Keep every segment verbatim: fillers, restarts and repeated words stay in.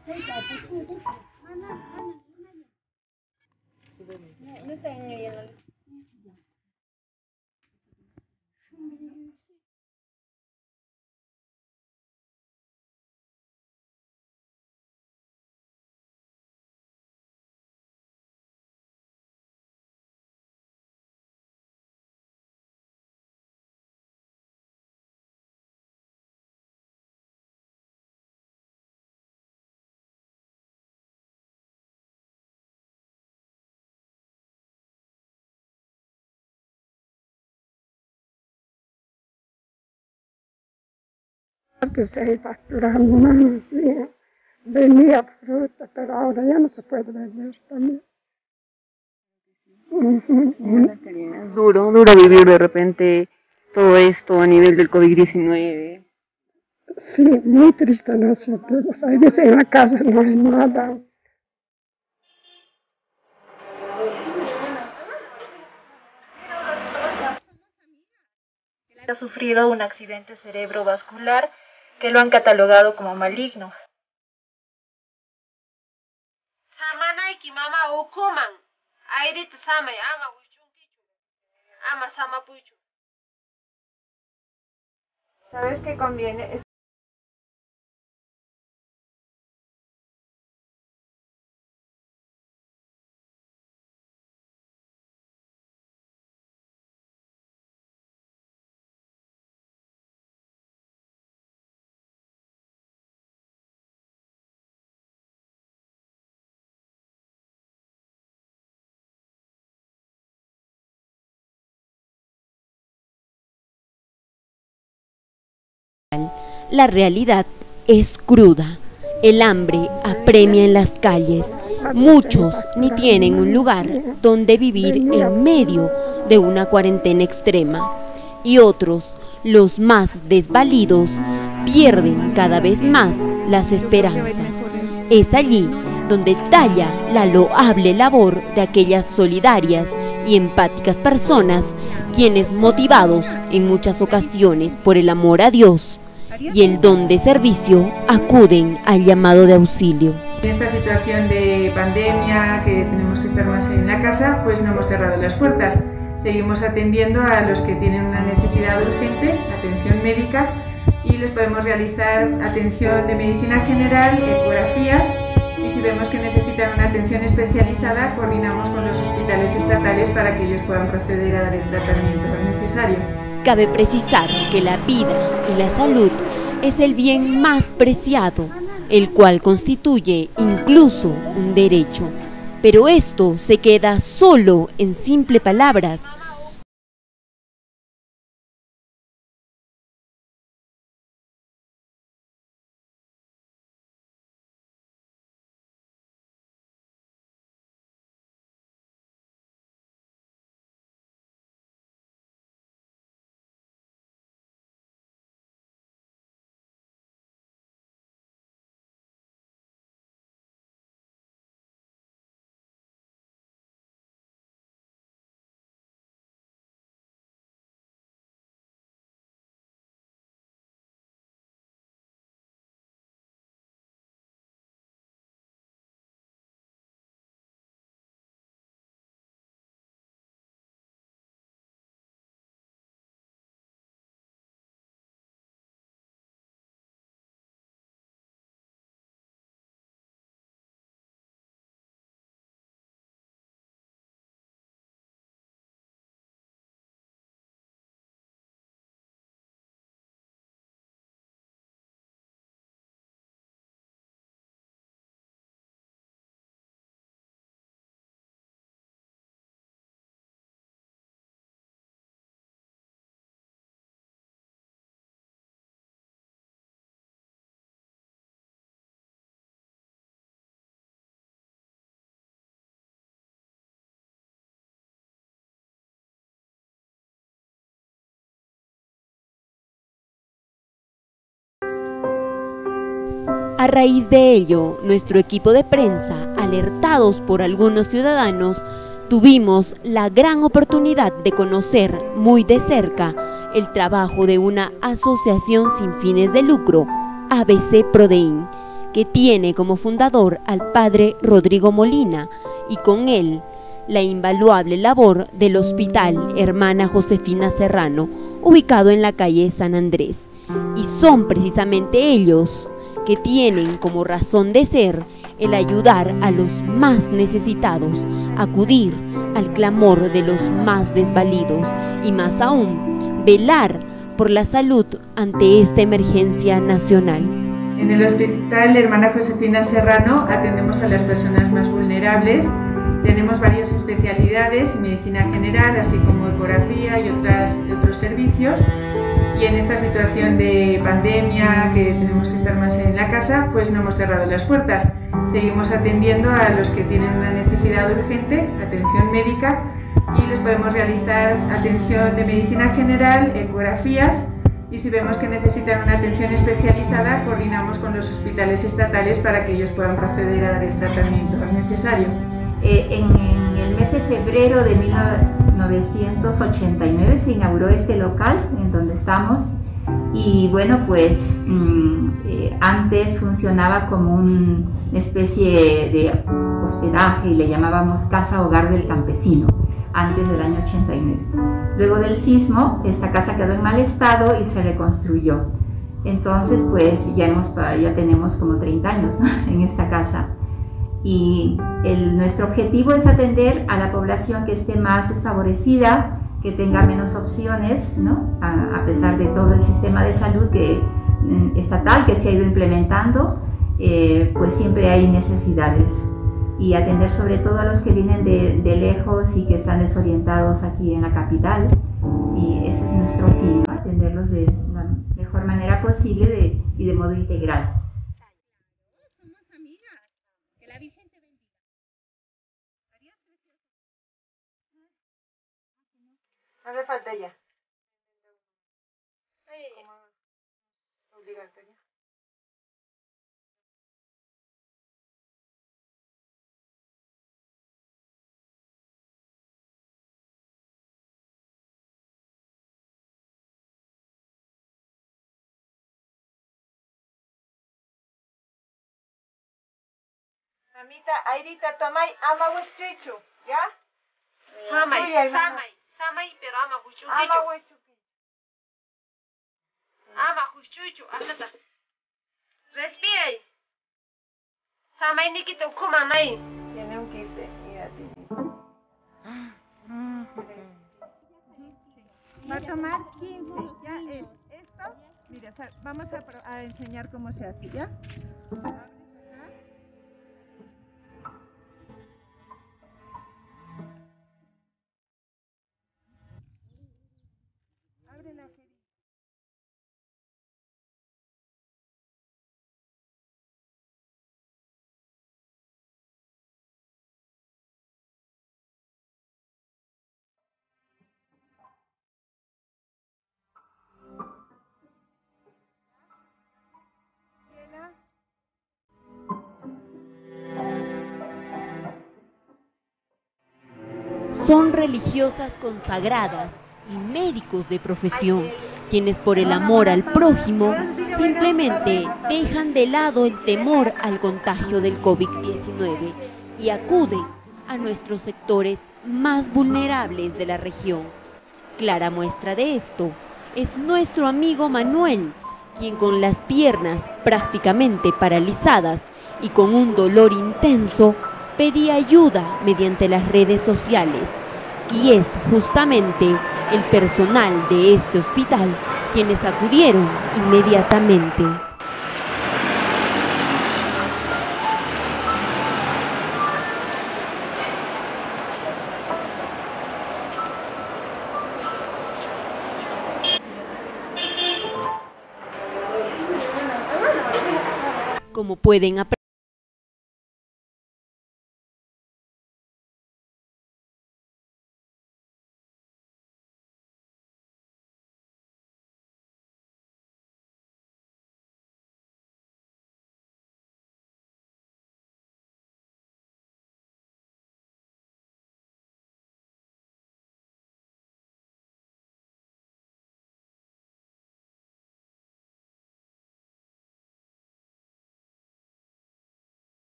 No está en ella en la lista. Antes se facturaba más, venía fruta, pero ahora ya no se puede vender también. Es duro, duro vivir de repente todo esto a nivel del COVID diecinueve. Sí, muy triste nosotros. Hay veces en la casa no hay nada. Ha sufrido un accidente cerebrovascular que lo han catalogado como maligno. ¿Sabes qué conviene? La realidad es cruda. El hambre apremia en las calles. Muchos ni tienen un lugar donde vivir en medio de una cuarentena extrema. Y otros, los más desvalidos, pierden cada vez más las esperanzas. Es allí donde talla la loable labor de aquellas solidarias y empáticas personas, quienes, motivados en muchas ocasiones por el amor a Dios y el don de servicio, acuden al llamado de auxilio. En esta situación de pandemia, que tenemos que estar más en la casa, pues no hemos cerrado las puertas. Seguimos atendiendo a los que tienen una necesidad urgente, atención médica, y les podemos realizar atención de medicina general, ecografías, y si vemos que necesitan una atención especializada, coordinamos con los hospitales estatales para que ellos puedan proceder a dar el tratamiento necesario. Cabe precisar que la vida y la salud es el bien más preciado, el cual constituye incluso un derecho. Pero esto se queda solo en simples palabras. A raíz de ello, nuestro equipo de prensa, alertados por algunos ciudadanos, tuvimos la gran oportunidad de conocer muy de cerca el trabajo de una asociación sin fines de lucro, A B C Prodein, que tiene como fundador al padre Rodrigo Molina y con él la invaluable labor del Hospital Hermana Josefina Serrano, ubicado en la calle San Andrés. Y son precisamente ellos que tienen como razón de ser el ayudar a los más necesitados, acudir al clamor de los más desvalidos y más aún, velar por la salud ante esta emergencia nacional. En el Hospital Hermana Josefina Serrano atendemos a las personas más vulnerables. Tenemos varias especialidades, medicina general, así como ecografía y otras, otros servicios. Y en esta situación de pandemia, que tenemos que estar más en la casa, pues no hemos cerrado las puertas. Seguimos atendiendo a los que tienen una necesidad urgente, atención médica, y les podemos realizar atención de medicina general, ecografías, y si vemos que necesitan una atención especializada, coordinamos con los hospitales estatales para que ellos puedan proceder a dar el tratamiento necesario. Eh, en, en el mes de febrero de mil novecientos ochenta y nueve se inauguró este local en donde estamos y bueno, pues mmm, eh, antes funcionaba como un, una especie de hospedaje y le llamábamos Casa Hogar del Campesino antes del año ochenta y nueve. Luego del sismo esta casa quedó en mal estado y se reconstruyó. Entonces pues ya, hemos, ya tenemos como treinta años en esta casa. Y el, nuestro objetivo es atender a la población que esté más desfavorecida, que tenga menos opciones, ¿no? a, a pesar de todo el sistema de salud que, estatal que se ha ido implementando, eh, pues siempre hay necesidades. Y atender sobre todo a los que vienen de, de lejos y que están desorientados aquí en la capital. Y eso es nuestro fin, ¿no? Atenderlos de la mejor manera posible de, y de modo integral. Hace falta ya. Como obligatoria. Mamita, Airita, tomai ama huestrichu, ¿ya? Samay, Samay, samay, samay, pero ama huchuchu. ama huestrichu. Ama huchuchu, hasta respira. Samay nikito kumanay. Tiene un quiste, mira, tiene. Va a tomar quince, ya es esto. Mira, vamos a, a enseñar cómo se hace, ¿ya? Abre la jerilla. Son religiosas consagradas y médicos de profesión, quienes por el amor al prójimo simplemente dejan de lado el temor al contagio del COVID diecinueve y acuden a nuestros sectores más vulnerables de la región. Clara muestra de esto es nuestro amigo Manuel, quien con las piernas prácticamente paralizadas y con un dolor intenso pedía ayuda mediante las redes sociales, y es justamente el personal de este hospital quienes acudieron inmediatamente. Como pueden apreciar,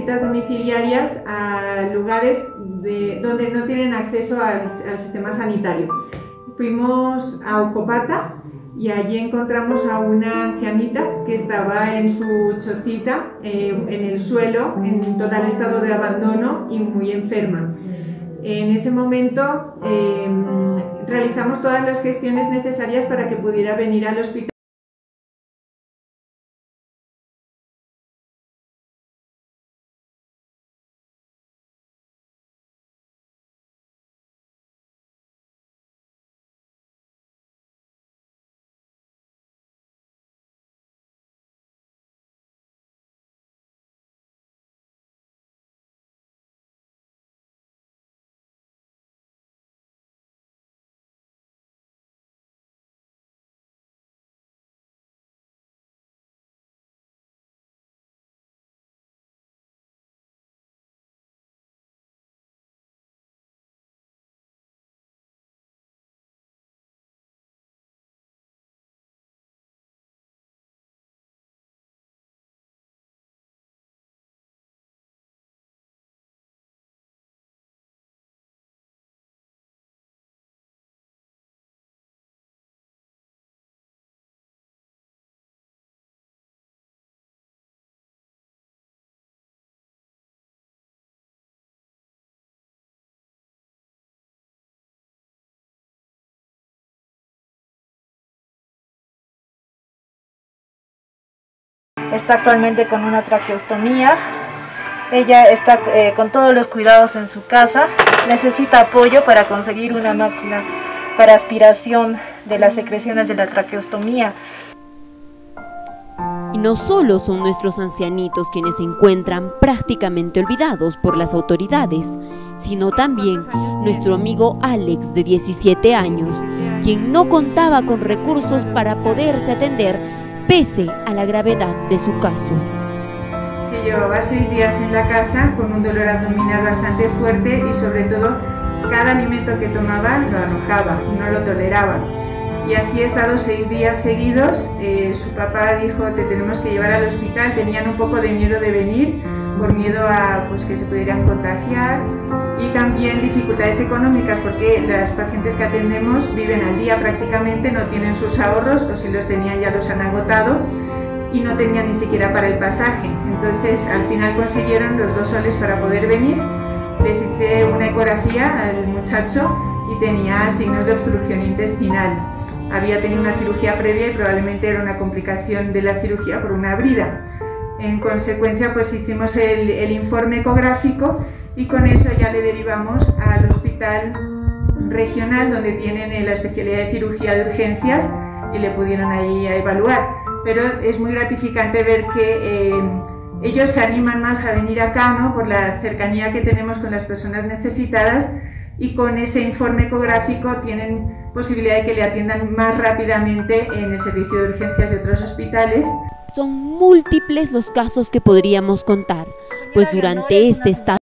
visitas domiciliarias a lugares de, donde no tienen acceso al, al sistema sanitario. Fuimos a Ocopata y allí encontramos a una ancianita que estaba en su chocita, eh, en el suelo, en total estado de abandono y muy enferma. En ese momento eh, realizamos todas las gestiones necesarias para que pudiera venir al hospital. Está actualmente con una traqueostomía. Ella está eh, con todos los cuidados en su casa. Necesita apoyo para conseguir una máquina para aspiración de las secreciones de la traqueostomía. Y no solo son nuestros ancianitos quienes se encuentran prácticamente olvidados por las autoridades, sino también nuestro amigo Alex, de diecisiete años, quien no contaba con recursos para poderse atender pese a la gravedad de su caso. Que llevaba seis días en la casa con un dolor abdominal bastante fuerte y sobre todo cada alimento que tomaba lo arrojaba, no lo toleraba. Y así he estado seis días seguidos. Eh, su papá dijo: te tenemos que llevar al hospital. Tenían un poco de miedo de venir, por miedo a pues, que se pudieran contagiar, y también dificultades económicas porque las pacientes que atendemos viven al día prácticamente, no tienen sus ahorros, o si los tenían ya los han agotado y no tenían ni siquiera para el pasaje. Entonces al final consiguieron los dos soles para poder venir. Les hice una ecografía al muchacho y tenía signos de obstrucción intestinal. Había tenido una cirugía previa y probablemente era una complicación de la cirugía por una brida. En consecuencia, pues hicimos el, el informe ecográfico y con eso ya le derivamos al hospital regional donde tienen la especialidad de cirugía de urgencias y le pudieron ahí a evaluar. Pero es muy gratificante ver que eh, ellos se animan más a venir acá, ¿no?, por la cercanía que tenemos con las personas necesitadas, y con ese informe ecográfico tienen posibilidad de que le atiendan más rápidamente en el servicio de urgencias de otros hospitales. Son múltiples los casos que podríamos contar, pues durante este estado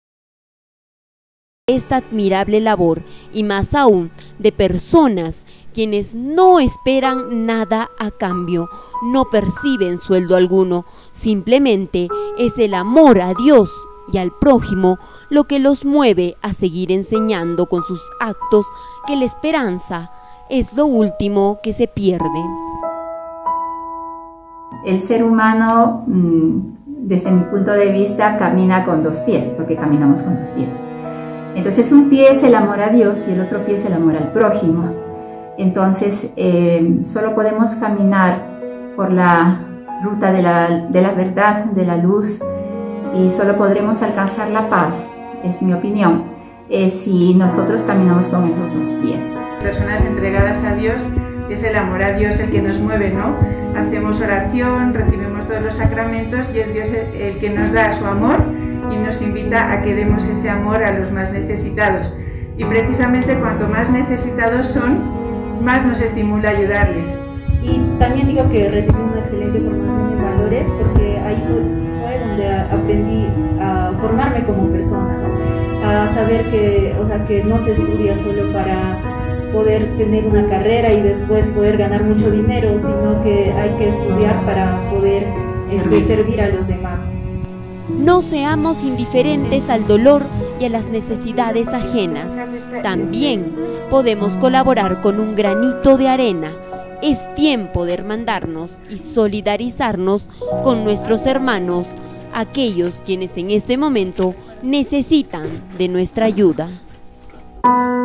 esta admirable labor, y más aún de personas quienes no esperan nada a cambio, no perciben sueldo alguno, simplemente es el amor a Dios y al prójimo lo que los mueve a seguir enseñando con sus actos que la esperanza es lo último que se pierde. El ser humano, desde mi punto de vista, camina con dos pies, porque caminamos con dos pies. Entonces un pie es el amor a Dios y el otro pie es el amor al prójimo. Entonces eh, solo podemos caminar por la ruta de la, de la verdad, de la luz, y solo podremos alcanzar la paz, es mi opinión, eh, si nosotros caminamos con esos dos pies. Personas entregadas a Dios, es el amor a Dios el que nos mueve, ¿no? Hacemos oración, recibimos todos los sacramentos y es Dios el, el que nos da su amor y nos invita a que demos ese amor a los más necesitados. Y precisamente cuanto más necesitados son, más nos estimula ayudarles. Y también digo que recibí una excelente formación en valores, porque ahí fue donde aprendí a formarme como persona, ¿no? A saber que, o sea, que no se estudia solo para poder tener una carrera y después poder ganar mucho dinero, sino que hay que estudiar para poder este, servir a los demás. No seamos indiferentes al dolor y a las necesidades ajenas. También podemos colaborar con un granito de arena. Es tiempo de hermandarnos y solidarizarnos con nuestros hermanos, aquellos quienes en este momento necesitan de nuestra ayuda.